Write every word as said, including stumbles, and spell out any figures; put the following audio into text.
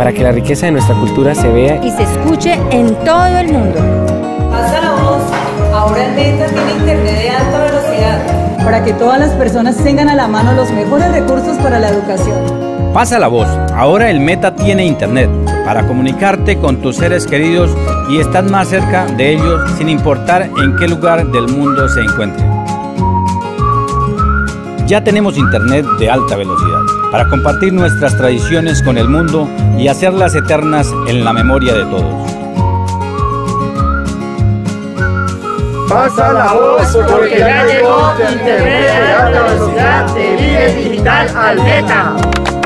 para que la riqueza de nuestra cultura se vea y se escuche en todo el mundo. Pasa la voz, ahora el Meta tiene internet de alta velocidad, para que todas las personas tengan a la mano los mejores recursos para la educación. Pasa la voz, ahora el Meta tiene internet para comunicarte con tus seres queridos y estar más cerca de ellos sin importar en qué lugar del mundo se encuentren. Ya tenemos internet de alta velocidad para compartir nuestras tradiciones con el mundo y hacerlas eternas en la memoria de todos. Pasa la voz porque ya llegó internet de alta velocidad de Vive Digital al Meta.